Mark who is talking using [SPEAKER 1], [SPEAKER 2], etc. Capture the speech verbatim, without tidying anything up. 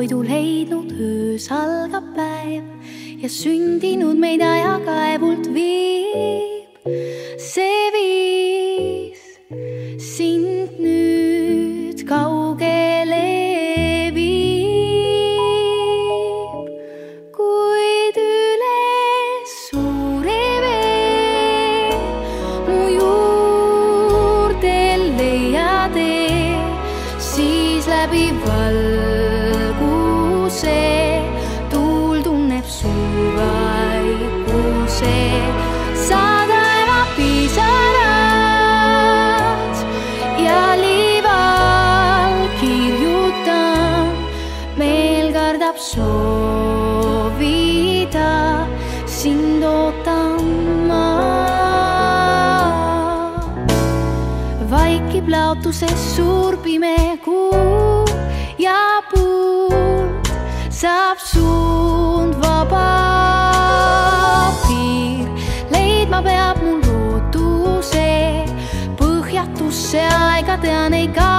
[SPEAKER 1] puidu leidnud, öös algab päev ja sündinud meid aja kaevult viib. See viis sind nüüd kaugele viib, kuid üles suure vee mu juurde leia tee, siis läbi valguse tuul tunneb su vaikuse. Sa taeva pisarad ja liival kirjutan, meel kardab soovida, sind ootan ma. Vaikib laotuses suur pime kuu ja puult saab suund vaba piir. Leidma peab mul lootuse põhjatusse, aega tean ei ka.